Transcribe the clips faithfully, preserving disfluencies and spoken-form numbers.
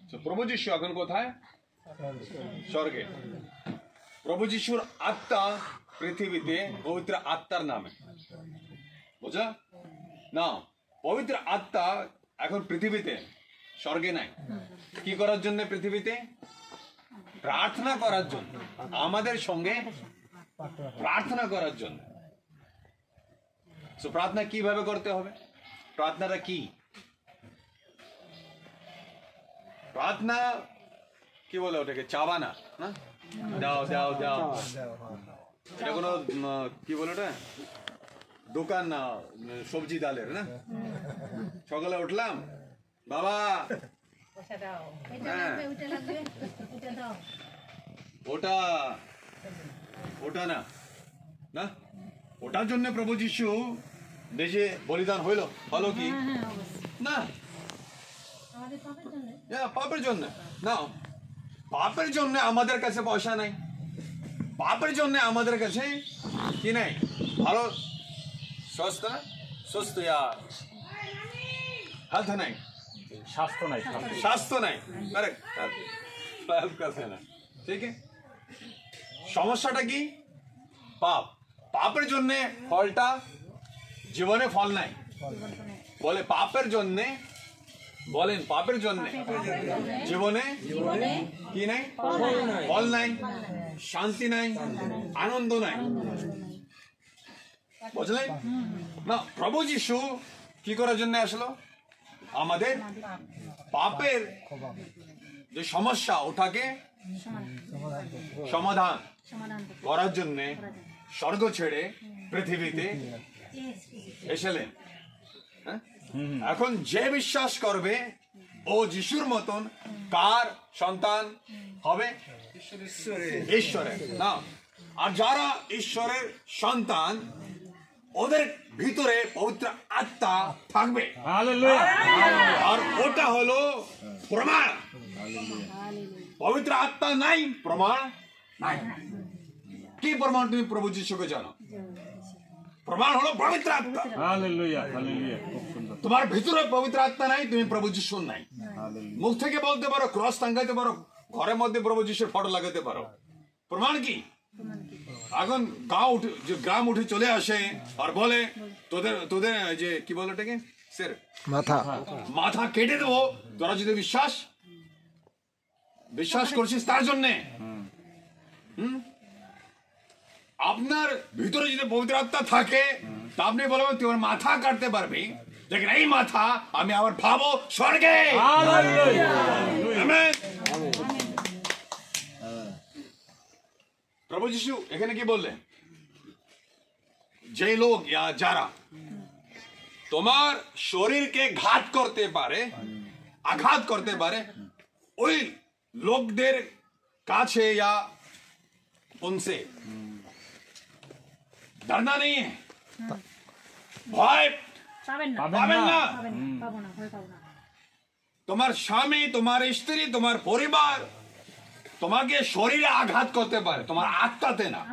প্রভু যিশু এখন কোথায়? স্বর্গে। প্রভু যিশুর আত্মা পৃথিবীতে পবিত্র আত্মার নামে, বুঝা না? পবিত্র আত্মা এখন পৃথিবীতে, স্বর্গে নাই। কি করার জন্য পৃথিবীতে? প্রার্থনা করার জন্য, আমাদের সঙ্গে প্রার্থনা করার জন্য। তো প্রার্থনা কিভাবে করতে হবে? প্রার্থনাটা কি? প্রার্থনা কি বলে ওটাকে? চাওয়া না, না দাও দাও দাও, এটা কোনো কি বলে ওটা দোকান না, সবজি ডালের না। সকালে উঠলাম, বাবা ওটা ওটা না না, ওটার জন্য প্রভু যিশু দেশে বলিদান হইল, হলো কি না? পাপের জন্য না, পাপের জন্য আমাদের কাছে পয়সা নাই, পাপের জন্য আমাদের কাছে কি নাই? ভালো সুস্থ সুস্থ হেলথ নাই, স্বাস্থ্য নাই, স্বাস্থ্য নাই, কারেক্ট, ঠিক আছে। সমস্যাটা কি? পাপ। পাপের জন্য ফলটা জীবনে ফল নাই। বলে পাপের জন্য, বলেন পাপের জন্য জীবনে কি নাই? ফল নাই, শান্তি নাই, আনন্দ নাই, বুঝলেন না? প্রভু যিশু কি করার জন্য আসলো? আমাদের পাপের যে সমস্যা ওটাকে সমাধান করার জন্য স্বর্গ ছেড়ে পৃথিবীতে এসেলেন। এখন যে বিশ্বাস করবে ও যিশুর মতন কার সন্তান হবে? ঈশ্বরের না। আর যারা ঈশ্বরের সন্তান, ওদের ভিতরে পবিত্র আত্মা থাকবে, আর ওটা হলো প্রমাণ। পবিত্র আত্মা নাই, প্রমাণ নাই। কি প্রমাণ? তুমি প্রভু যিশুকে জানো, প্রমাণ হলো পবিত্র আত্মা। তোমার ভিতরে পবিত্র আত্মা নাই, তুমি প্রভু যিশুর নাই। মুখ থেকে বলতে পারো, ক্রস টাঙ্গাইতে পারো, ঘরের মধ্যে প্রভু যিশুর ফটো লাগাতে পারো, প্রমাণ কি? এখন গাঁও উঠে, গ্রাম উঠে চলে আসে আর বলে তোদের তোদের যে কি বলে ওটাকে স্যার মাথা মাথা কেটে দেবো তোরা যদি বিশ্বাস বিশ্বাস করছিস তার জন্যে। হুম, আপনার ভিতরে যদি পবিত্র আত্মা থাকে তা আপনি বলবেন তোমার মাথা কাটতে পারবি, लेकिन এই মাথা আমি আবার ভাবো স্বর্গে। আমেন। প্রভু যিশু এখানে কি বললেন? যে লোক যারা তোমার শরীরকে ঘাত করতে পারে, আঘাত করতে পারে, ওই লোকদের কাছে या उनसे डरना नहीं है, ভয় পাবেন না। তোমার স্বামী, তোমার স্ত্রী, তোমার পরিবার তোমাকে শরীরে আঘাত করতে পারে, তোমার আত্মাতে না।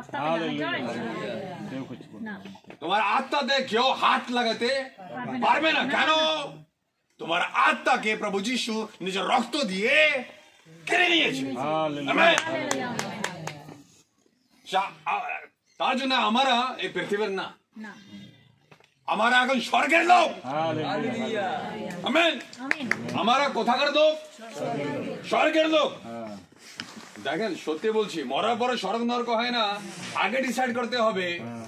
তোমার আত্মাতে কেউ হাত লাগাতে পারবে না। কেন? তোমার আত্মাকে প্রভু যিশু নিজের রক্ত দিয়ে কেড়ে নিয়েছে। তার জন্য আমরা এই পৃথিবীর না, আমরা এখন স্বর্গের লোক। আমেন। আমরা কোথাকার লোক? স্বর্গের লোক। দেখেন সত্যি বলছি, মরার পরে স্বর্গ নরক হয় না, আগে ডিসাইড করতে হবে।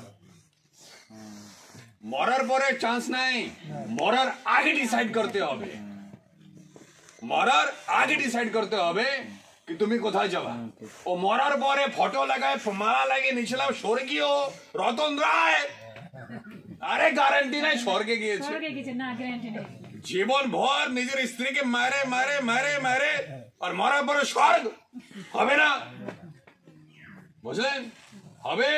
মরার পরে চান্স নাই, মরার আগে ডিসাইড করতে হবে। মরার আগে ডিসাইড করতে হবে কি তুমি কোথায় যাবা। ও মরার পরে ফটো লাগায়, মালা লাগিয়ে নিয়েছিলাম স্বর্গীয় রতন রায়, আরে গ্যারান্টি নাই স্বর্গে গিয়েছে। জীবন ভর নিজের স্ত্রীকে মারে মারে মারে মারে আর মরার পরে স্বর্গ হবে না, বুঝলেন? হবে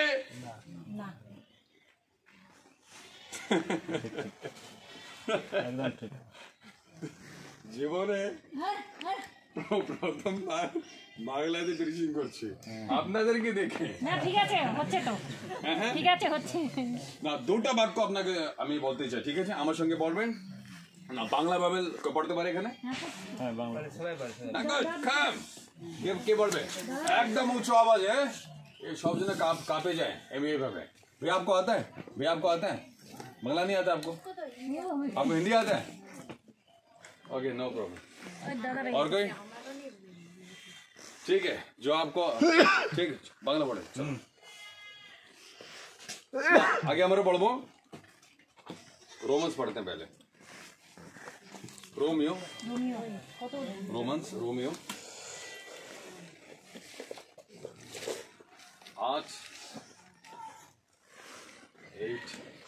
জীবনে প্রথমবার বাংলাতে ব্রিজিং করছি আপনাদেরকে দেখে। ঠিক আছে, হচ্ছে তো, ঠিক আছে, হচ্ছে না। দুটা বাক্য আপনাকে আমি বলতে চাই, ঠিক আছে? আমার সঙ্গে বলবেন। না বাংলা বাবেল পড়তে পারে এখানে? হ্যাঁ বাংলা সবাই পারে। না গুড কাম কে কে পড়বে একদম উঁচু আওয়াজে ये सब जना काप कापे जाए एम भावे भैया आपको आता है भैया आपको आता है बांग्ला नहीं आता आपको आपको हिंदी आता है ओके नो प्रॉब्लम और कोई ठीक है जो आपको ठीक है बांग्ला पढ़े चलो आगे हमारे पढ़बो रोमन्स पढ़ते हैं पहले रोमियो रोमन्स रोमियो आठ एट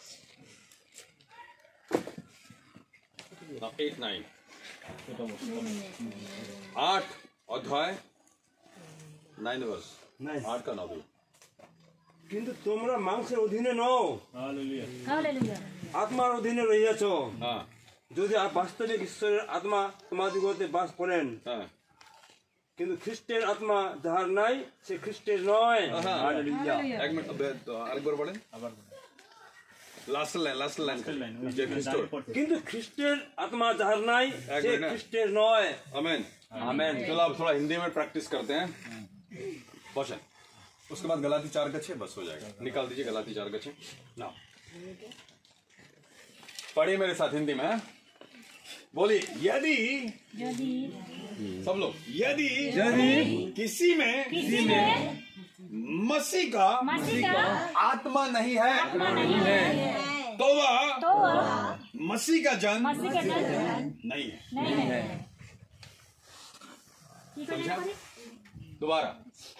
एट नाइन आठ अध्याय नाइन वर्ष आठ का नौ কিন্তু তোমরা মাংসের অধীনে নও, হালেলুয়া হালেলুয়া আত্মার অধীনে রহিয়াছ। हाँ যদি বাস্তবিক ঈশ্বরের আত্মা তোমাদিগতে বাস করেন, हाँ কিন্তু খ্রিস্টের আত্মা যাহার নাই সে খ্রিস্টের নয়। हाँ হালেলুয়া। एक मिनट अब तो আরেকবার পড়েন আবার last line last line line যে খ্রিস্ট কিন্তু খ্রিস্টের আত্মা যাহার নাই এক সে মিনিট। খ্রিস্টের নয়। आमीन आमीन। चलो अब थोड़ा हिंदी में प्रैक्टिस करते हैं क्वेश्चन उसके बाद गलाती चार का छह बस हो जाएगा निकाल दीजिए गलाती चार का छह ना पढ़िए मेरे साथ हिंदी में बोलिए यदि यदि सब लोग यदि यदि किसी में किसी में मसीह का मसीह का आत्मा नहीं है आत्मा नहीं है तो वह तो वह मसीह का जन मसीह का जन नहीं है नहीं है। ठीक है समझा? पढ़िए। दोबारा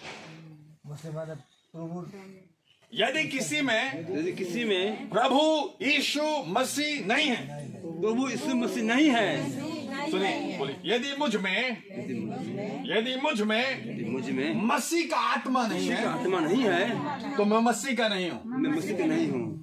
यदि किसी में यदि किसी में प्रभु यीशु मसीह नहीं है प्रभु यीशु मसीह नहीं है, सुनिए बोलिए यदि मुझ में यदि मुझ में यदि मुझ में मसीह का आत्मा नहीं है आत्मा नहीं है, तो मैं मसीह का नहीं हूँ मैं मसीह का नहीं हूँ।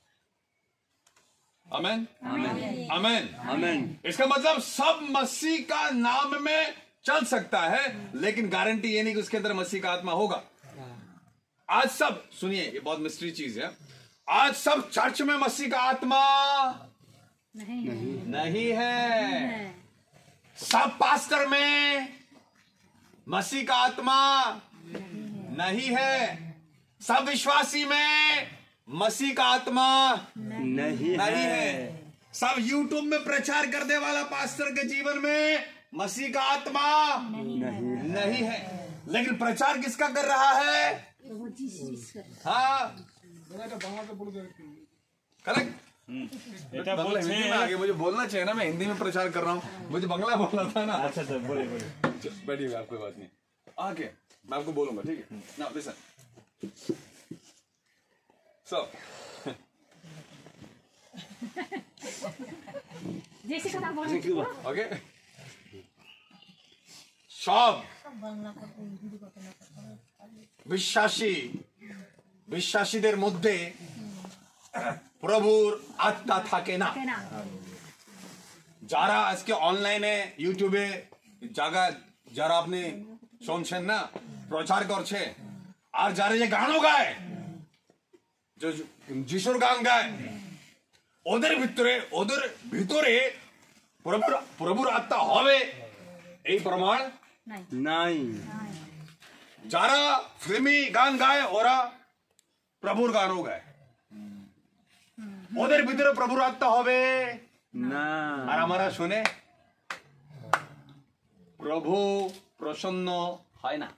आमेन आमेन आमीन। इसका मतलब सब मसीह का नाम में चल सकता है लेकिन गारंटी ये नहीं कि उसके अंदर मसीह का आत्मा होगा। आज सब सुनिए ये बहुत मिस्ट्री चीज है आज सब चर्च में मसीह का आत्मा नहीं नहीं है सब पास्टर में मसीह का आत्मा नहीं है सब विश्वासी में मसीह का आत्मा नहीं नहीं है। है सब यूट्यूब में प्रचार करने वाला पास्टर के जीवन में मसीह का आत्मा नहीं है। नहीं है लेकिन प्रचार किसका कर रहा है प्रभु जीसस हाँ करेक्ट এটা बांग्ला বলছে हिंदी में आगे मुझे बोलना चाहिए ना मैं हिंदी में प्रचार कर रहा हूँ मुझे बांग्ला बोलना था ना আচ্ছা আচ্ছা বলে বলে बैठिए आप कोई बात नहीं आगे मैं आपको बोलूंगा ठीक है ना लिसन सो जैसे কথা বলেন ओके সব বিশ্বাসী বিশ্বাসীদের মধ্যে প্রভুর আত্মা থাকে না কেনা যারা আজকে অনলাইনে ইউটিউবে জায়গা যারা আপনি শুনছেন না প্রচার করছে আর যারা যে গানও গায় যে যিশুর গান গায় ওদের ভিতরে ওদের ভিতরে প্রভুর প্রভুর আত্মা হবে এই প্রমাণ নাই নাই। যারা ফিল্মি গান গায় ওরা প্রভুর গানও গায় ওদের ভিতরে প্রভুর আত্মা হবে না। আর আমরা শুনে প্রভু প্রসন্ন হয় না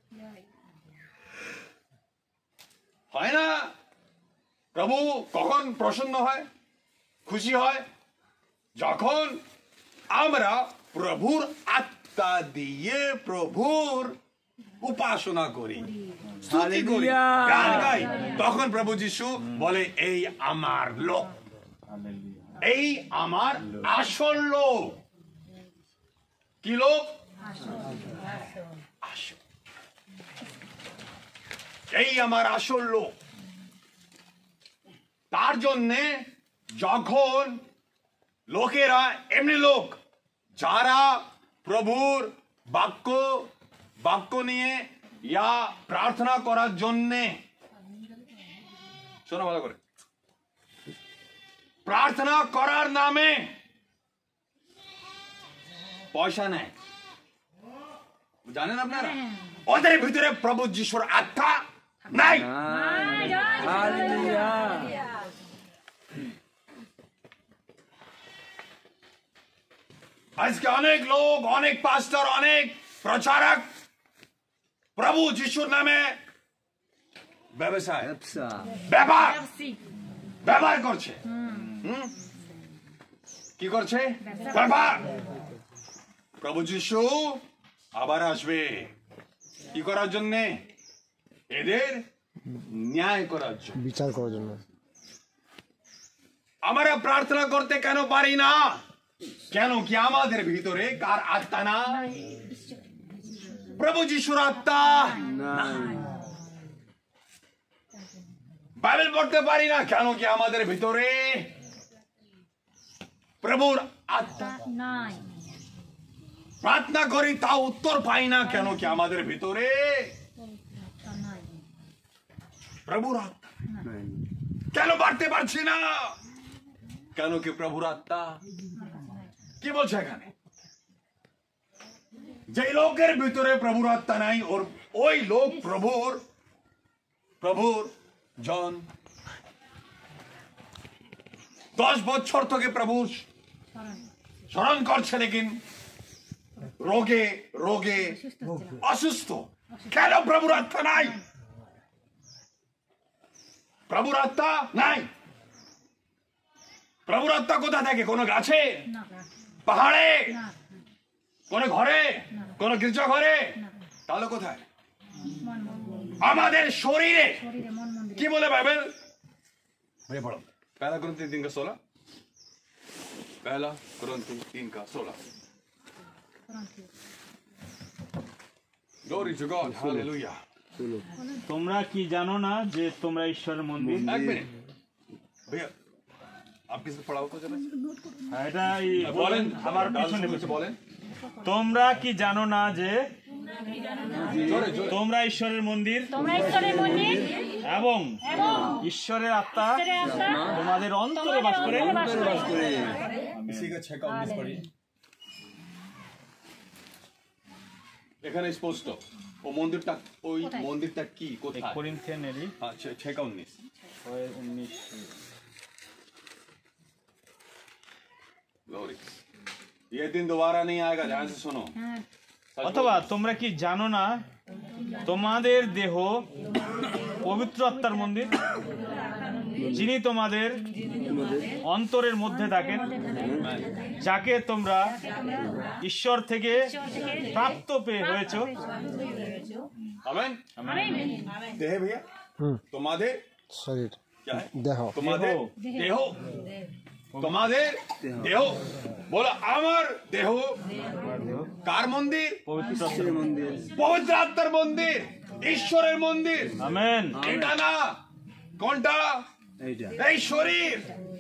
হয় না প্রভু কখন প্রসন্ন হয় খুশি হয় যখন আমরা প্রভুর আত্মা দিয়ে প্রভুর উপাসনা করি স্তুতি করি হালেলুয়া। গান গাই তখন প্রভু যিশু বলে এই আমার লোক হালেলুয়া এই আমার আসল লোক কি লোক আসল এই আমার আসল লোক তার জন্যে যখন লোকেরা এমনি লোক যারা প্রভুর বাক্য বাক্য নিয়ে ইয়া প্রার্থনা করার জন্যে শোনো ভালো করে প্রার্থনা করার নামে পয়সা নেয়, জানেন আপনারা? ওদের ভিতরে প্রভু যিশুর আত্মা নাই। আজকে অনেক লোক, অনেক পাস্টর, অনেক প্রচারক প্রভু যিশুর নামে ব্যবসায় ব্যবহার ব্যবহার করছে। হুম, কি করছে? ব্যবহার। প্রভু যিশু আবার আসবে কি করার জন্য? এদের ন্যায় করার জন্য, বিচার করার জন্য। আমরা প্রার্থনা করতে কেন পারি না? কেন কি আমাদের ভিতরে কার আত্মা না? প্রভু যিশুর আত্মা। বাইবেল পড়তে পারি না কেন কি আমাদের ভিতরে প্রভুর আত্মা নাই। প্রার্থনা করি তাও উত্তর পাই না কেন কি আমাদের ভিতরে প্রভুর আত্মা কেন বাড়তে পারছি না? কেন কি প্রভুর আত্মা কি বলছে এখানে? যে লোকের ভিতরে প্রভুর আত্মা নাই, ওর ওই লোক প্রভুর প্রভুর জন দশ বছর থেকে প্রভু স্মরণ করছে, লেকিন রোগে রোগে অসুস্থ। কেন প্রভুর আত্মা নাই? প্রভুর আত্মা নাই। প্রভুর আত্মা কোথা থেকে? কোন গাছে, পাহাড়ে, কোন ঘরে, কোন গির্জা ঘরে? তাহলে কোথায়? আমাদের শরীরে। কি বলে বাইবেল? पढ़ो पहला कुरिन्थियों तीन का सोलह पहला कुरिन्थियों तीन का सोलह Glory to God, hallelujah. তোমরা কি জানো না যে তোমরা ঈশ্বরের মন্দির? एक मिनट भैया आप किससे पढ़ा हो तो जरा হ্যাঁ, এটা এই बोलें আমার डाल পিছনে कुछ बोलें তোমরা কি জানো না যে जोरे जोरे তোমরা ঈশ্বরের মন্দির তোমরা ঈশ্বরের মন্দির এবং এবং ঈশ্বরের আত্মা ঈশ্বরের আত্মা তোমাদের অন্তরে বাস করে? অন্তরে বাস করে। इसी का छह का उन्नीस पढ़िए এখানে স্পষ্ট ও মন্দিরটা ওই মন্দিরটা কি কোথায়? করিন্থিয়ানেরই হ্যাঁ छह का उन्नीस ছয় উনিশ Glory. ये दिन दोबारा नहीं आएगा, ध्यान से सुनो। হ্যাঁ सच অথবা তোমরা কি জানো না তোমাদের দেহ পবিত্র আত্মার মন্দির, যিনি তোমাদের অন্তরের মধ্যে থাকেন, যাকে তোমরা ঈশ্বর থেকে প্রাপ্ত পেয়ে হয়েছ। आमेन देह भैया তোমাদের শরীর क्या है দেহ তোমাদের দেহ তোমাদের দেহ বলো আমার দেহ কার মন্দির? পবিত্র আত্মার মন্দির। পবিত্র আত্মার মন্দির, ঈশ্বরের মন্দির। আমেন। এটা না কোনটা? এই শরীর।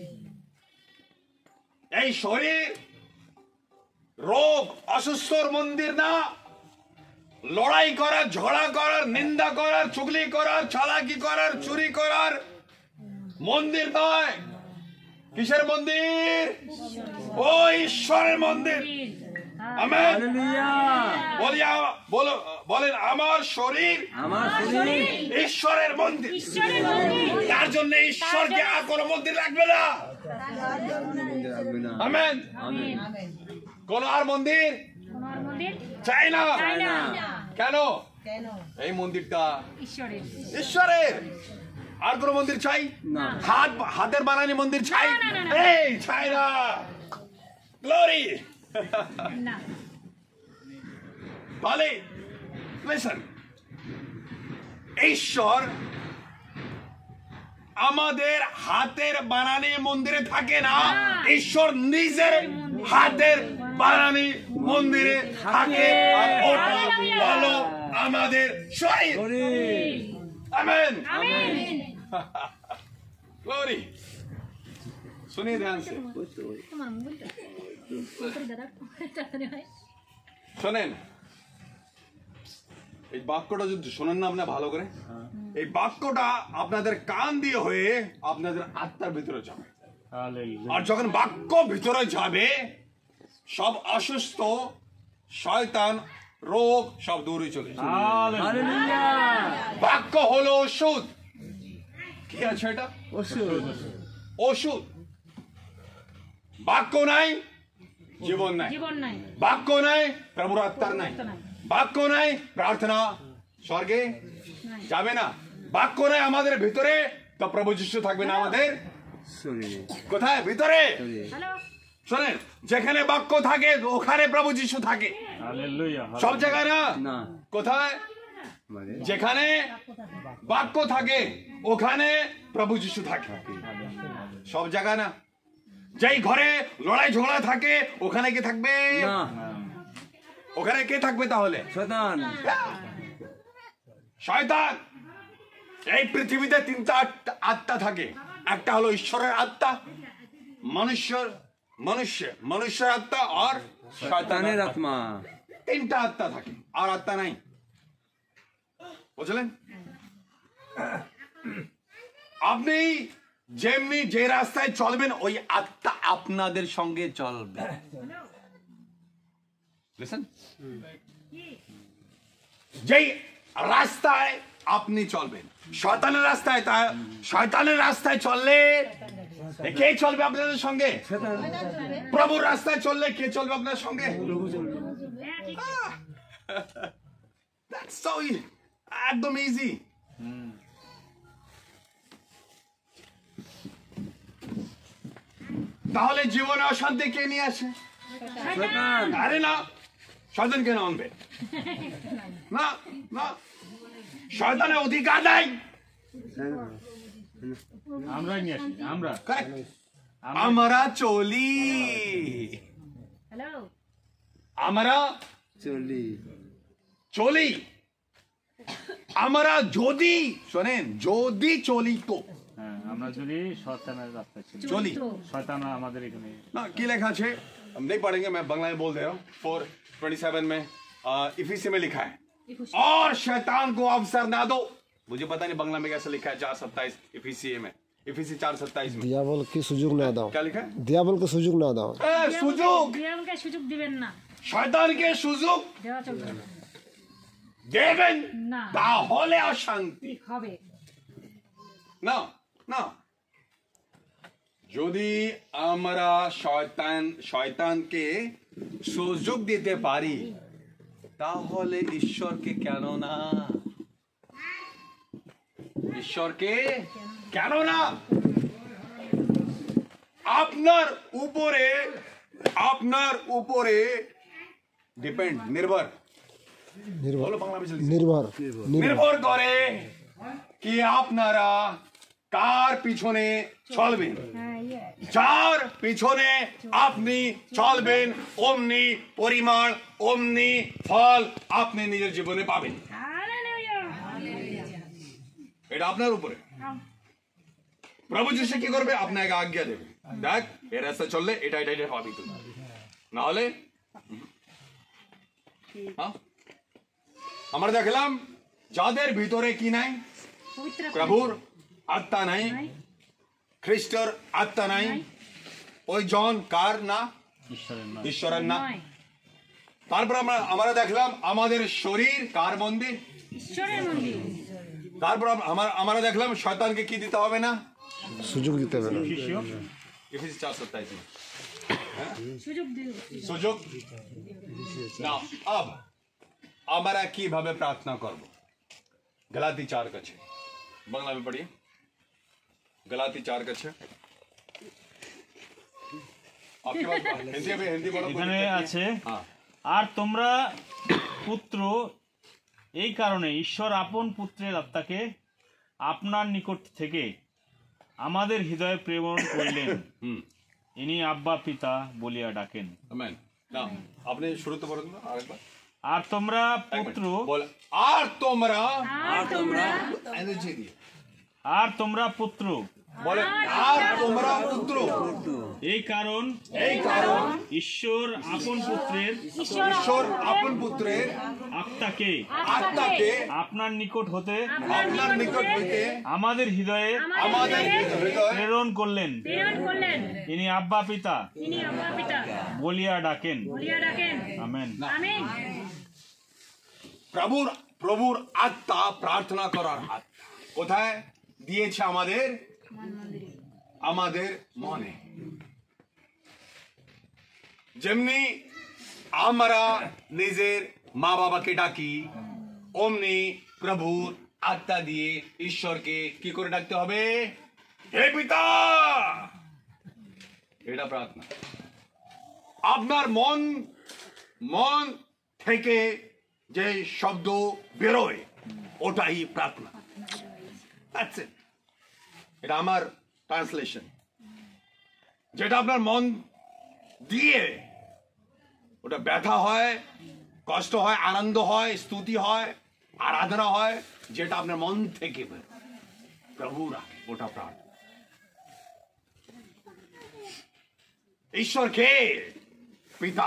এই শরীর রোগ অসুস্থর মন্দির না, লড়াই করার, ঝগড়া করার, নিন্দা করার, চুগলি করার, চালাকি করার, চুরি করার মন্দির নয়। কিসের মন্দির? ও ঈশ্বরের মন্দির। আমেন। বলিয়া বলো বলেন আমার শরীর আমার শরীর ঈশ্বরের মন্দির। ঈশ্বরের মন্দির তার জন্য ঈশ্বরকে আর কোনো মন্দির লাগবে না। আমেন। কোন আর মন্দির তোমার মন্দির চাই না। চাই না। কেন? এই মন্দিরটা ঈশ্বরের ঈশ্বরের। আর কোন মন্দির চাই? হাত হাতের বানানি মন্দির চাই? না, না, না, না। এই চাই না। গ্লোরি। না বলে লিসেন, ঈশ্বর আমাদের হাতের বানানি মন্দিরে থাকে না, ঈশ্বর নিজের হাতের বানানি মন্দিরে থাকে। আর ওটা হলো আমাদের শরীর। আমেন। আমেন। ग्लोरी। सुनिए ध्यान से, তোমার মোবাইলটা তোর দাদা তাড়াতাড়ি হয় শোনেন এই বাক্যটা যদি শোনেন না আপনি ভালো করে, এই বাক্যটা আপনাদের কান দিয়ে হয়ে আপনাদের আত্মার ভিতরে যাবে। হালেলুয়া। আর যখন বাক্য ভিতরে যাবে সব অসুস্থ শয়তান রোগ সব দূরে চলে যাবে। হালেলুয়া। বাক্য হলো ওষুধ। কি আছে এটা? ওষুধ। বাক্য নাই জীবন নাই, জীবন নাই, বাক্য নাই প্রভুর আত্মার নাই, আত্মা নাই, বাক্য নাই প্রার্থনা স্বর্গে নাই। যাবে না। বাক্য নাই আমাদের ভিতরে তো প্রভু যিশু থাকবে না আমাদের কোথায়? ভিতরে। হ্যালো, শোনেন, যেখানে বাক্য থাকে ওখানে প্রভু যিশু থাকে। হালেলুয়া। সব জায়গায় না, কোথায়? যেখানে বাক্য থাকে ওখানে প্রভু যিশু থাকে। সব জায়গা না। যেই ঘরে লড়াই ঝগড়া থাকে ওখানে কে থাকবে? ওখানে কে থাকবে তাহলে? শয়তান। শয়তান। এই পৃথিবীতে তিনটা আত্মা- আত্মা থাকে। একটা হলো ঈশ্বরের আত্মা, মনুষ্যর মনুষ্য মনুষ্যের আত্মা আর শয়তানের আত্মা। তিনটা আত্মা থাকে, আর আত্মা নাই। বুঝলেন? আপনি যেমনি যে রাস্তায় চলবেন ওই আত্মা আপনাদের সঙ্গে চলবে। Listen? যেই রাস্তায় আপনি চলবেন, শয়তানের রাস্তায়, তা শয়তানের রাস্তায় চললে কে চলবে আপনাদের সঙ্গে? প্রভুর রাস্তায় চললে কে চলবে আপনার সঙ্গে? আহ! That's so easy. একদম ইজি। তাহলে জীবনে অশান্তি কে নিয়ে আসে? আরে না, শয়তান কেন আনবে? না না, শয়তানের অধিকার নাই। আমরাই নিয়ে আসি, আমরা Correct? আমরা চলি, হ্যালো, আমরা চলি, আমরা যদি শোনেন যদি চলি তো হ্যাঁ, আমরা যদি শয়তানের রাস্তায় চলি, চলি। শয়তান আমাদের এখানে ना की लिखा है हम नहीं पढ़ेंगे, मैं बंगला में बोल दे रहा हूँ। फोर ट्वेंटी सेवन में इफिसी में लिखा है, और शैतान को अवसर ना दो। मुझे पता नहीं बंगला में कैसे लिखा है। चार सत्ताईस इफिसी में, इफिसी चार सत्ताईस में দিয়াবল কি সুযোগ না দাও, क्या लिखा है? দিয়াবলকে সুযোগ না দাও। ए, सुजुग দিয়াবলকে সুযোগ দিবেন না, শয়তান के सुजुग দেওয়া চলবে না, দেবেন না। তাহলে অশান্তি হবে না না। যদি আমরা শয়তান শয়তানকে সুযোগ দিতে পারি তাহলে ঈশ্বরকে কেন না? ঈশ্বরকে কেন না? আপনার উপরে আপনার উপরে ডিপেন্ড নির্ভর নির্ভর বলো বাংলা में নির্ভর নির্ভর করে কি আপনারা কার পিছনে চলবেন। হ্যাঁ, ইয়ে যার পিছনে আপনি চলবেন অমনি পরিমাণ অমনি ফল আপনি নিজের জীবনে পাবেন। হালেলুয়া, এটা আপনার উপরে। প্রভু যিশু কি করবে? আপনাকে আজ্ঞা দেবে, দেখ এ রাস্তা চললে এটা এটা এটা পাবি তুমি, না হলে হ্যাঁ? আমরা দেখলাম যাদের ভিতরে কি নাই, পবিত্র প্রভুর আত্মা নাই, নাই, খ্রিস্টর আত্মা নাই, ওই জন কার না? ঈশ্বরের নাম। ঈশ্বরের না। নয়, তারপর আমরা আমরা দেখলাম আমাদের শরীর কার মন্দির। ঈশ্বরের মন্দির, তারপর আমরা আমরা দেখলাম শয়তানকে কি দিতে হবে না? সুযোগ দিতে হবে না। শিষ্য इफिसी चार सत्ताईस में সুযোগ দিও, সুযোগ না। अब আমরা কিভাবে প্রার্থনা করব? गलाती चार का छह बांग्ला में पढ़िए। गलाती चार का छह आपके पास हिंदी में हिंदी बोलो। এখানে আছে, हाँ আর তোমরা পুত্র, এই কারণে ঈশ্বর আপন পুত্রের আত্মাকে আপনার নিকট থেকে আমাদের হৃদয়ে প্রেরণ করলেন, हम्म ইনি আব্বা পিতা বলিয়া ডাকেন। आमेन। ना आपने शुरू तो बोलो ना आगे আর তোমরা एक পুত্র, मिनट बोल। আর তোমরা আর তোমরা एनर्जी दिए। আর তোমরা পুত্র, বলে আর তোমরা পুত্র। এই কারণ এই কারণ ঈশ্বর আপন পুত্রের ঈশ্বর আপন পুত্রের আত্মাকে আত্মাকে আপনার নিকট হতে আপনার নিকট হইতে আমাদের হৃদয়ে আমাদের হৃদয় প্রেরণ করলেন। প্রেরণ করলেন। ইনি আব্বা পিতা তিনি আব্বা পিতা বলিয়া ডাকেন। বলিয়া ডাকেন। আমেন। আমিন। প্রভুর প্রভুর আত্মা প্রার্থনা করার আত্মা কোথায় দিয়েছে? আমাদের আমাদের মনে। যেমনি আমরা নিজের মা বাবাকে ডাকি, অমনি প্রভুর আত্মা দিয়ে ঈশ্বরকে কি করে ডাকতে হবে? হে পিতা। এটা প্রার্থনা। আপনার মন মন থেকে যে শব্দ বেরোয় ওটাই প্রার্থনা। That's it. এটা আমার ট্রান্সলেশন। যেটা আপনার মন দিয়ে ওটা ব্যথা হয়, কষ্ট হয়, আনন্দ হয়, স্তুতি হয়, আরাধনা হয়, যেটা আপনার মন থেকে বের প্রভুরা ওটা প্রার্থনা। ঈশ্বরকে পিতা,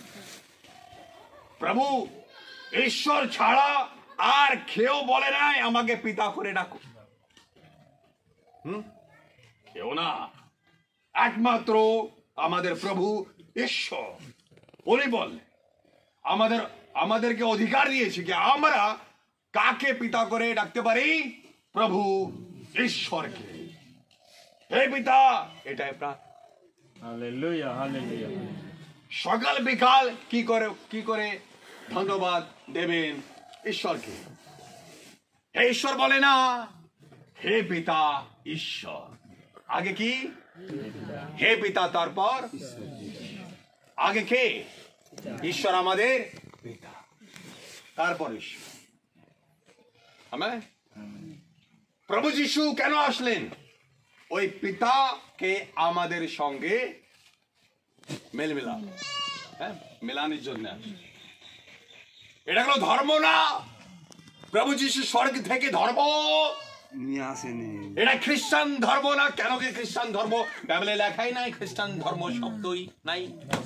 প্রভু ঈশ্বর ছাড়া আর কেউ বলে নাই আমাকে পিতা করে ডাকো। হুম কেউ না, একমাত্র আমাদের প্রভু ঈশ্বর। উনি বললেন আমাদের আমাদেরকে অধিকার দিয়েছে কি আমরা কাকে পিতা করে ডাকতে পারি? প্রভু ঈশ্বরকে। হে পিতা, এটাই প্রার্থনা। Hallelujah, hallelujah. সকাল বিকাল কি করে কি করে ধন্যবাদ দেবেন ঈশ্বরকে? হে ঈশ্বর বলে না, হে পিতা ঈশ্বর। আগে কি? হে পিতা, তারপর আগে কে? ঈশ্বর আমাদের পিতা, তারপর ঈশ্বর। আমেন। প্রভু যিশু কেন আসলেন? ওই পিতাকে আমাদের সঙ্গে মেল মিলান, হ্যাঁ মেলানোর জন্য। এটা কোনো ধর্ম না। প্রভু যিশু স্বর্গ থেকে ধর্ম নিয়ে আসেনি। এটা খ্রিস্টান ধর্ম না। কেন কি খ্রিস্টান ধর্ম? বাইবেলে লেখাই নাই খ্রিস্টান ধর্ম শব্দই নাই।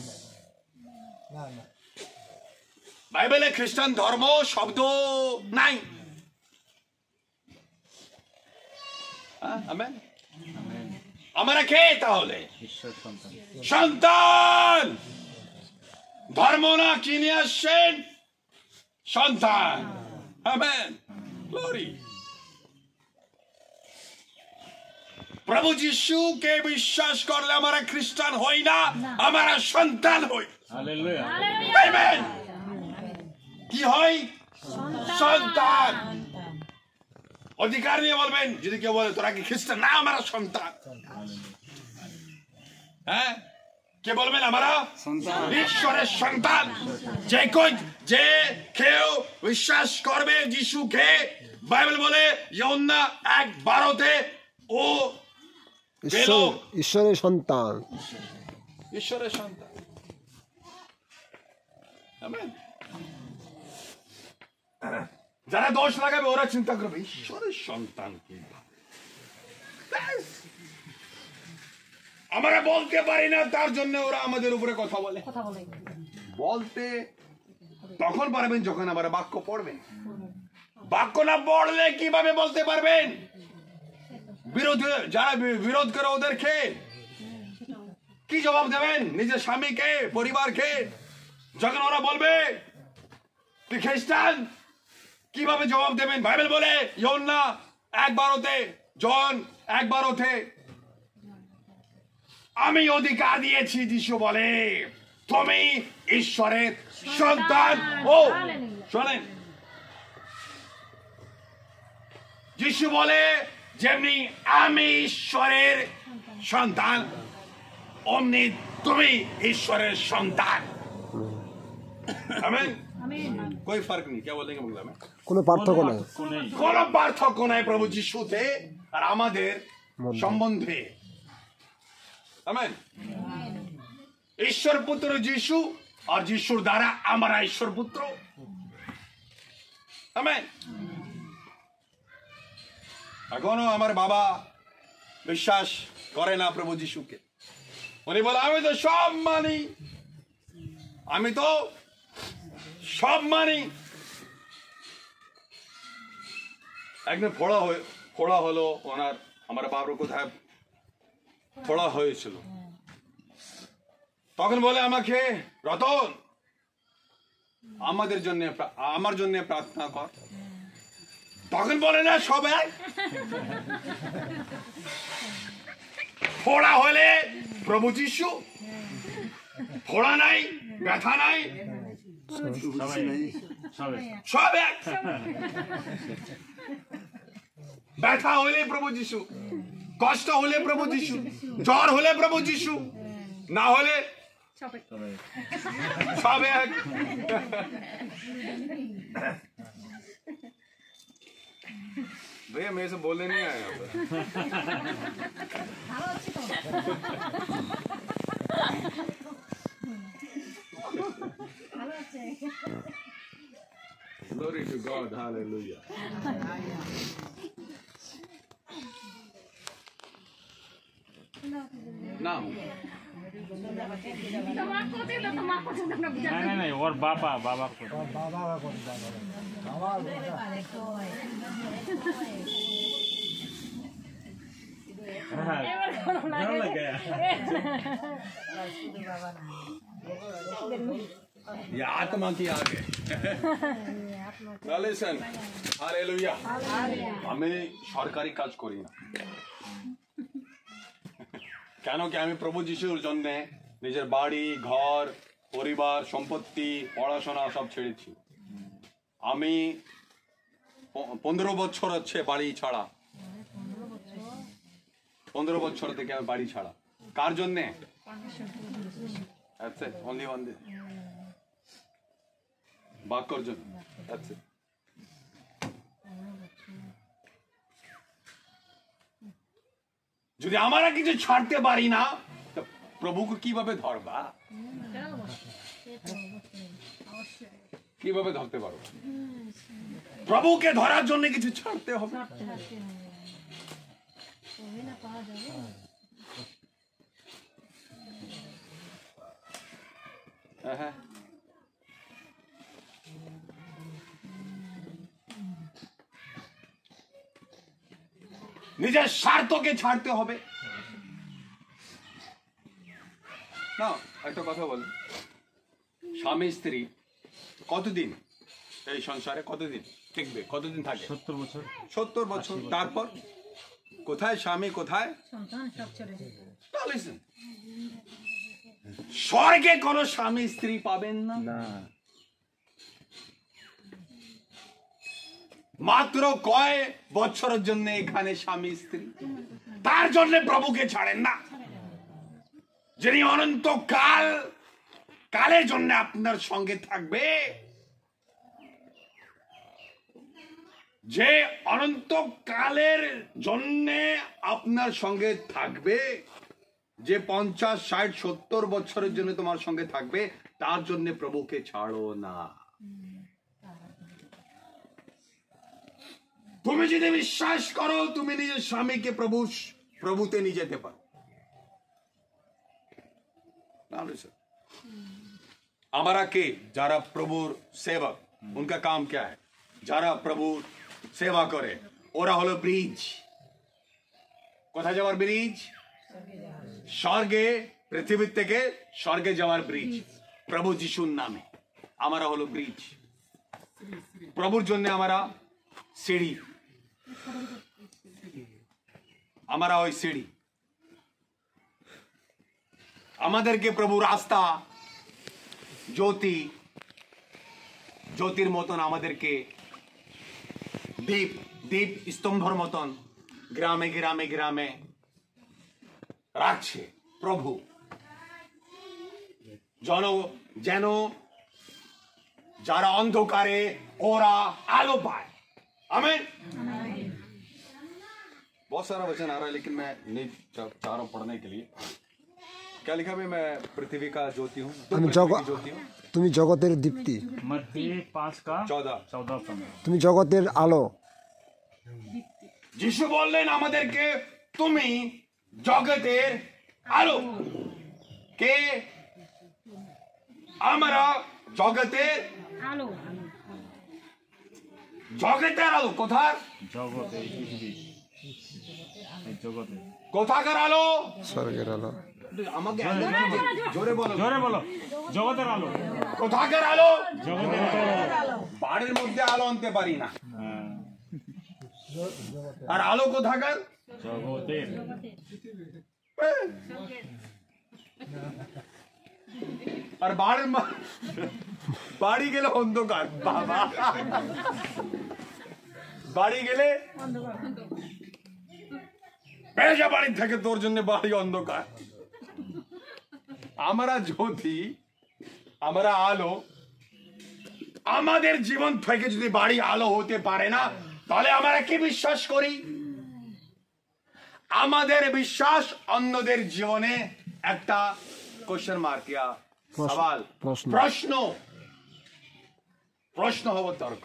বাইবেলে খ্রিস্টান ধর্ম শব্দ নাই। আমেন। আমরা কে তাহলে? ঈশ্বর সন্তান। সন্তান। ধর্ম না, কিনে আসছেন সন্তান। আমেন। গ্লোরি। প্রভু যিশুকে বিশ্বাস করলে আমরা খ্রিস্টান হই না, আমরা সন্তান হই। হালেলুয়া। আমেন। কি হয়? সন্তান। অধিকার নিয়ে বলবেন। যদি কেউ বলে তোরা কি খ্রিস্টান? না, আমরা সন্তান। হ্যাঁ, কে বলবেন আমরা সন্তান। ঈশ্বরের সন্তান। যে কই যে কেউ বিশ্বাস করবে যিশুকে, বাইবেল বলে ইয়োহানা এক বারোতে ও ঈশ্বর ঈশ্বরের সন্তান। ঈশ্বরের সন্তান। আমেন। যারা দোষ লাগাবে ওরা চিন্তা করবে ঈশ্বরের সন্তান কি। ব্যাস। আমরা বলতে পারি না, তার জন্য ওরা আমাদের উপরে কথা বলে। কথা বলে বলতে তখন পারবেন যখন আমরা বাক্য পড়বেন। বাক্য না পড়লে কিভাবে বলতে পারবেন? বিরোধী যারা বিরোধ করে ওদেরকে কি জবাব দেবেন? নিজের স্বামীকে, পরিবারকে যখন ওরা বলবে তুই খ্রিস্টান, কিভাবে জবাব দেবেন? বাইবেল বলে ইয়োহানা এক বারোতে, জন এক বারোতে, আমি অধিকার দিয়েছি, যিশু বলে তুমি ঈশ্বরের সন্তান। ও শোনেন, যিশু বলে যেমনি আমি ঈশ্বরের সন্তান, অমনি তুমি ঈশ্বরের সন্তান। আমেন। कोई फर्क नहीं। क्या बोलेंगे बंगला में? কোনো পার্থক্য নাই। কোন পার্থক্য নাই প্রভু যিশুতে আর আমাদের সম্বন্ধে। আমেন। ঈশ্বর পুত্র যিশু আর যিশুর দ্বারা আমরা ঈশ্বর পুত্র। আমেন। এখনো আমার বাবা বিশ্বাস করে না প্রভু যিশুকে। উনি বলে আমি তো সব মানি, আমি তো সব মানি। একদিন ফোড়া হয়ে ফোড়া হলো ওনার, আমার বাবার কোথায় ফোড়া হয়েছিল, তখন বলে আমাকে রতন আমাদের জন্য আমার জন্য প্রার্থনা কর। তখন বলে না সব এক, ফোড়া হলে প্রভু যিশু, ফোড়া নাই ব্যথা নাই সব এক, ব্যথা হলে প্রভু যিশু, কষ্ট হলে প্রভু যিশু, জ্বর হলে প্রভু যিশু, না হলে সব এক। भैया मेरे से बोलने नहीं आया यहाँ पर। Glory to God, hallelujah. Now, नहीं नहीं नहीं और बाबा बाबा को हाँ, ध्यान लग गया। ये आत्मा की आग है। Now listen, hallelujah. আমি সরকারি কাজ করি না, কেন কি আমি প্রভু যিশুর জন্য নিজের বাড়ি ঘর পরিবার সম্পত্তি পড়াশোনা সব ছেড়েছি। আমি পনেরো বছর হচ্ছে বাড়ি ছাড়া, পনেরো বছর থেকে আমি বাড়ি ছাড়া। কার জন্যে? অনলি ওয়ান ডে, বাক্যর জন্য। যদি আমরা কিছু ছাড়তে পারি না, প্রভুকে কিভাবে ধরবা? কিভাবে ধরতে পারো? প্রভুকে ধরার জন্য কিছু ছাড়তে হবে। হ্যাঁ, নিজের স্বার্থকে ছাড়তে হবে না। একটা কথা বল, স্বামী স্ত্রী কতদিন এই সংসারে কতদিন টিকবে? কতদিন থাকে? সত্তর বছর। সত্তর বছর। তারপর কোথায় স্বামী, কোথায়? স্বর্গে কোন স্বামী স্ত্রী পাবেন না, মাত্র কয় বছরের জন্য এখানে স্বামী স্ত্রী, তার জন্য প্রভুকে ছাড়েন না। যিনি অনন্ত কাল কালের জন্য আপনার সঙ্গে থাকবে, যে অনন্ত কালের জন্য আপনার সঙ্গে থাকবে, যে পঞ্চাশ ষাট সত্তর বছরের জন্য তোমার সঙ্গে থাকবে, তার জন্য প্রভুকে ছাড়ো না। তুমি যদি বিশ্বাস করো, তুমি নিজের স্বামীকে প্রভু প্রভুতে নিয়ে যেতে পারো। हमारा के যারা প্রভুর সেবক, उनका काम क्या है? যারা প্রভুর সেবা করে ওরা হলো ব্রিজ। কোথায় যাওয়ার ব্রিজ? স্বর্গে, পৃথিবী থেকে স্বর্গে যাওয়ার ব্রিজ প্রভু যিশুর নামে। আমরা হলো ব্রিজ, প্রভুর জন্য আমরা সিঁড়ি, আমরা ওই সিঁড়ি। আমাদেরকে প্রভু রাস্তা, জ্যোতি, জ্যোতির মতন আমাদেরকে দীপ দীপ স্তম্ভর মতন গ্রামে গ্রামে গ্রামে রাখছে প্রভু, জন যেন যারা অন্ধকারে ওরা আলো পায়। आमीन। बहुत सारा वचन आ रहा है, लेकिन मैं नहीं चाह रहा हूँ पढ़ने के लिए। क्या लिखा है? मैं पृथ्वी का ज्योति हूँ, আমি জগৎ তুমি জগতের দীপ্তি, मत्ती पाँच का चौदह चौदह पंद्रह। তুমি জগতের আলো। যিশু বললেন আমাদেরকে তুমি জগতের আলো কে আমরা জগতের আলো জগতের আলো কোথার জগতে এই পৃথিবী এই জগতে কোথাকার আলো স্বর্গের আলো। আমাকে জোরে বলো জোরে বলো জগতের আলো কোথাকার আলো জগতের আলো বাড়ির মধ্যে আলো আনতে পারি না হ্যাঁ, আর আলো কোথাকার জগতের আর বাড়ির মা- বাড়ি গেলে অন্ধকার বাবা বাড়ি গেলে বেজা বাড়ি থেকে তোর জন্য বাড়ি অন্ধকার আমরা জ্যোতি আমরা আলো আমাদের জীবন থেকে যদি বাড়ি আলো হতে পারে না তাহলে আমরা কি বিশ্বাস করি আমাদের বিশ্বাস অন্যদের জীবনে একটা কোশ্চেন মার্ক ইয়া প্রশ্ন- সওয়াল প্রশ্ন। প্রশ্ন প্রশ্ন হওয়া দরকার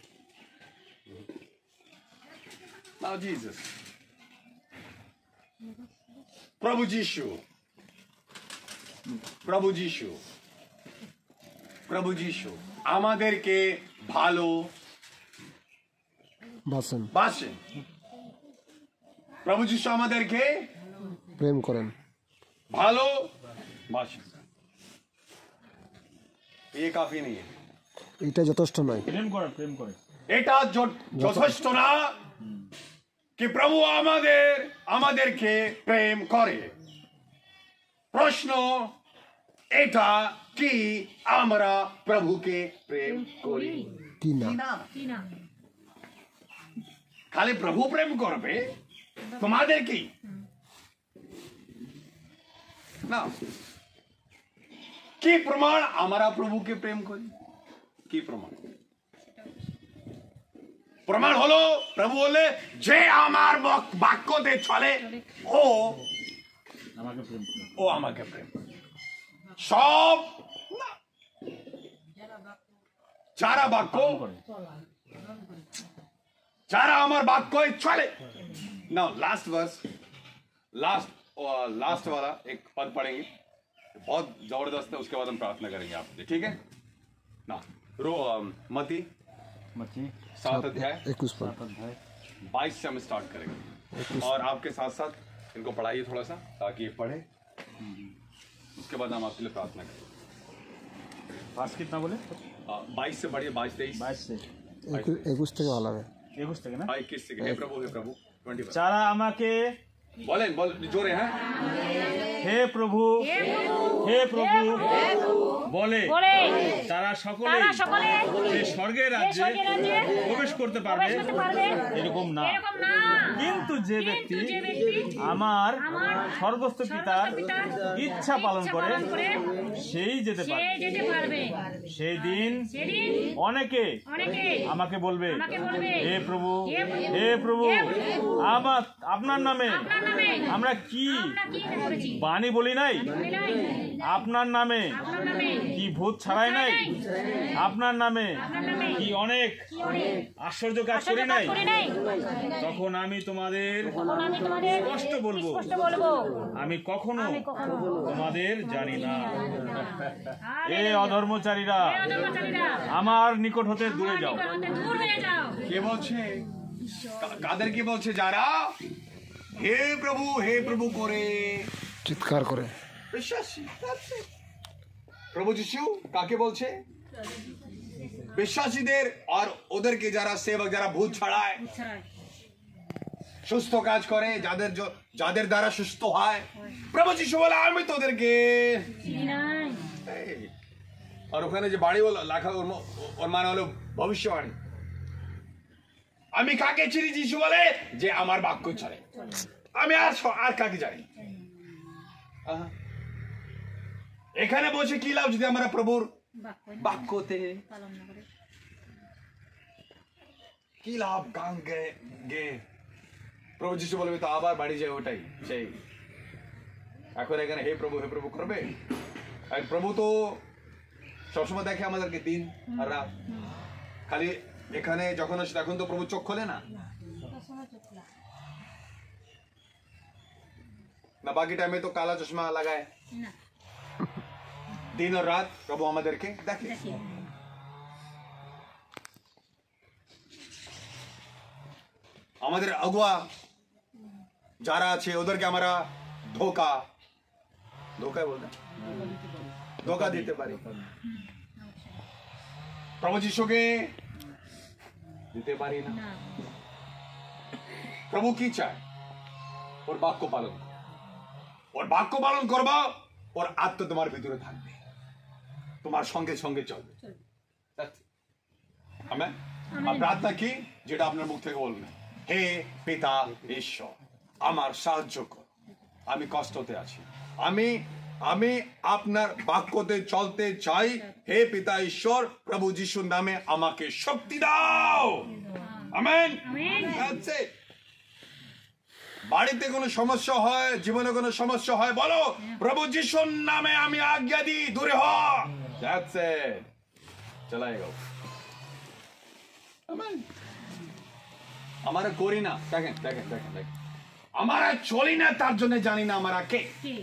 Now Jesus প্রভু যিশু প্রভু যিশু প্রভু যিশু আমাদেরকে ভালো বাসেন, বাসেন প্রভু যিশু আমাদেরকে প্রেম করেন। ভালো বাসেন ये काफी नहीं है এটা যথেষ্ট নয়। প্রেম করে প্রেম করে এটা য- যথেষ্ট না কি প্রভু আমাদের আমাদেরকে প্রেম করে প্রশ্ন এটা কি আমরা প্রভুকে প্রেম করি কি না? কি না কি না খালি প্রভু প্রেম করবে তোমাদের কি না কি প্রমাণ আমরা প্রভুকে প্রেম করি কি প্রমাণ প্রমাণ হলো প্রভু বলে যে আমার বক- বাক্যতে চলে ও আমাকে প্রেম করে ও আমাকে প্রেম করে। সব না। যারা বাক্য করে যারা আমার बात चले now last verse last last वाला एक पद पढ़ेंगे बहुत जबरदस्त है उसके बाद हम प्रार्थना करेंगे आपसे ठीक है ना रो अम, मती मच्छी सात अध्याय একুশ পদ। अध्याय बाईस से हम स्टार्ट करेंगे और आपके साथ साथ इनको पढ़ाइए थोड़ा सा ताकि ये पढ़े उसके बाद हम आपके लिए प्रार्थना करेंगे पास कितना बोले बाईस से पढ़िए बाईस तेईस बाईस से একুশ একুশ থেকে ভালো হবে। একুশ থেকে না इक्कीस से हे प्रभु हे प्रभु ट्वेंटी যারা আমাকে बोले बोल जोरे हैं হে প্রভু হে প্রভু বলে বলে তারা সকলে তারা সকলে যে স্বর্গের এই রাজ্যে স্বর্গের রাজ্যে প্রবেশ করতে পারবে প্রবেশ করতে পারবে এরকম না এরকম না কিন্তু যে ব্যক্তি কিন্তু যে ব্যক্তি আমার আমার স্বর্গস্থ পিতার পিতার ইচ্ছা পালন ইচ্ছা করে পালন করে সেই যেতে সে পারবে যেতে পারবে সেই দিন সেদিন অনেকে অনেকে আমাকে বলবে আমাকে বলবে, হে প্রভু হে প্রভু, হে প্রভু হে প্রভু, আমার আপনার নামে আপনার নামে আমরা কি আমরা কি করেছি বাণী বলি নাই বলি নাই আপনার নামে আপনার নামে কি ভূত ছাড়াই নাই আপনার নামে আপনার নামে কি অনেক কি অনেক আশ্চর্য কাজ আশ্চর্য করি কাজ নাই করি নাই তখন আমি তোমাদের তখন আমি তোমাদের স্পষ্ট বলবো স্পষ্ট বলবো আমি কখনো আমি কখনো তোমাদের জানি না এ হালেলুয়া। অধর্মচারীরা হে অধর্মচারীরা, আমার নিকট হতে দূরে যাও নিকট হতে দূর হয়ে যাও কে বলছে কা- কাদের কি বলছে যারা হে প্রভু হে প্রভু করে চিৎকার করে। বিশ্বাসী প্রভু যিশু কাকে বলছে বিশ্বাসীদের আর ওদেরকে যারা সেবক যারা ভূত ছাড়ায় ছাড়াই সুস্থ কাজ করে যাদের জ- যাদের দ্বারা সুস্থ হয় প্রভু যিশু বলে আমি তোদেরকে চিনি নাই এই, আর ওখানে যে বাড়ি বলো লেখা ওর ম- ওর মানে হলো ভবিষ্যবাণী আমি কাকে চিনি যিশু বলে যে আমার বাক্য চলে আমি আর স- আর কাকে জানি আহা। এখানে বলছে কি লাভ যদি আমরা প্রভুর বাক্য বাক্যতে পালন না করে কি লাভ গান গে গে প্রভু যিশু বলবে তো আবার বাড়ি যায় ওটাই সেই এখন এখানে হে প্রভু হে প্রভু করবে আর প্রভু তো সবসময় দেখে আমাদেরকে দিন আর রাত খালি এখানে যখন আসে তখন তো প্রভু চোখ খোলে না না বাকি টাইমে তো কালা চশমা লাগায় না দিন আর রাত প্রভু আমাদেরকে দেখে দেখি আমাদের আগুয়া যারা আছে ওদেরকে আমরা ধোকা ধোকা বলতে ধোকা দিতে পারি প্রভু যিশুকে দিতে পারি না না প্রভু কি চায় ওর বাক্য পালন করো। ওর বাক্য পালন করবা ওর আত্মা তোমার ভিতরে থাকবে তোমার সঙ্গে সঙ্গে চলবে That's it. Amen? আর প্রার্থনা কি যেটা আপনার মুখ থেকে বলবেন হে পিতা ঈশ্বর আমার সাহায্য কর আমি কষ্টতে আছি আমি আমি আপনার বাক্যতে চলতে চাই হে পিতা ঈশ্বর প্রভু যিশুর নামে আমাকে শক্তি দাও আমেন That's it. বাড়িতে কোনো সমস্যা হয় জীবনে কোনো সমস্যা হয় বলো প্রভু যিশুর নামে আমি আজ্ঞা দিই দূরে হ That's it. চলাই গো আমেন আমরা করি না দেখেন দেখেন দেখেন দেখেন আমরা চলি না তার জন্য জানি না আমরা কে কি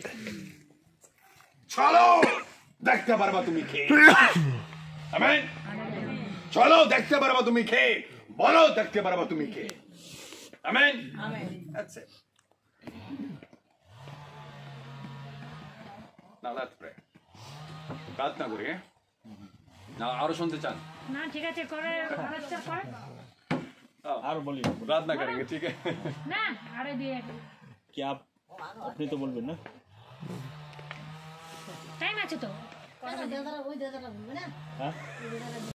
চলো দেখতে পারবা তুমি কে আমেন চলো দেখতে পারবা তুমি কে বলো দেখতে পারবা তুমি কে amen That's it. Now let's pray. প্রার্থনা করি হ্যাঁ? না আরো শুনতে চান না ঠিক আছে করে আরেকটা করে আর বলি प्रार्थना करेंगे ठीक है না আরে দিয়ে কি আপ আপনি তো বলবেন না টাইম আছে তো হ্যাঁ